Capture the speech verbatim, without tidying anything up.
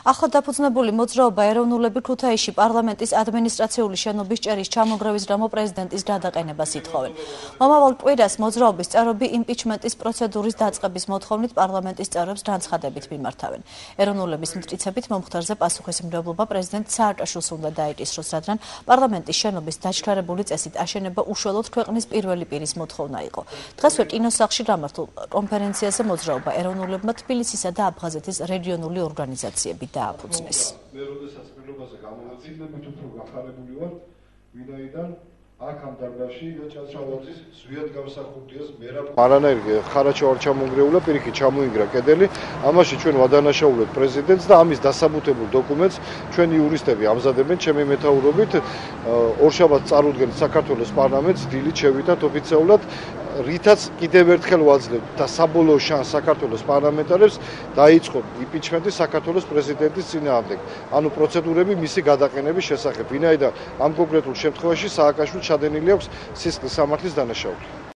Ახლად დაფუძნებული მოძრაობა ეროვნულები ქუთაისში პარლამენტის ადმინისტრაციული შენობის ჭერის ჩამონგრევის გამო პრეზიდენტის გადაყენებას ითხოვენ. მომავალ კვირას მოძრაობის წევრები იმპიჩმენტის პროცედურის დაწყების მოთხოვნით პარლამენტის წევრებს განცხადებით მიმართავენ. ეროვნულების მტკიცებით მომხდარზე პასუხისმგებლობა პრეზიდენტ სააკაშვილს უნდა დაეკისროს, რადგან პარლამენტის შენობის დაჩქარებული წესით აშენება უშუალოდ ქვეყნის პირველი პირის მოთხოვნა იყო. დღესვე კინოსახლში გამართულ კონფერენციაზე მოძრაობა ეროვნულებმა თბილისისა და აფხაზეთის რეგიონული ორგანიზაციები დააფუძნეს. მე როდესაც პირობაზე გამოვეცინდებით უფრო გახარებული ვარ, ვინაიდან აქ ამ დარბაზში ჩაჩავაძის ზვიად გამსახურდიას მერაბ არანაირი ხარაჩო არ ჩამონგრეულა, პირიქით ჩამოინგრა კედელი. ამაში ჩვენ ვადანაშაულებთ პრეზიდენტს და ამის დასაბუთებულ დოკუმენტს ჩვენი იურისტები ამზადებენ. ჩემი მეთაურობით ორშაბათს წარუდგენთ საქართველოს პარლამენტს დილით შევიდათ ოფიციალურად, რითაც კიდევ ერთხელ ვაძლევთ და საბოლოო შანსს საქართველოს პარლამენტარებს დაიწყონ იმპიჩმენტი საქართველოს პრეზიდენტის წინააღმდეგ. ანუ პროცედურები მისი გადაყენების შესახებ, ვინაიდან ამ კონკრეტულ შემთხვევაში სააკაშვილს ჩადენილი აქვს სისხლის სამართლის დანაშაული.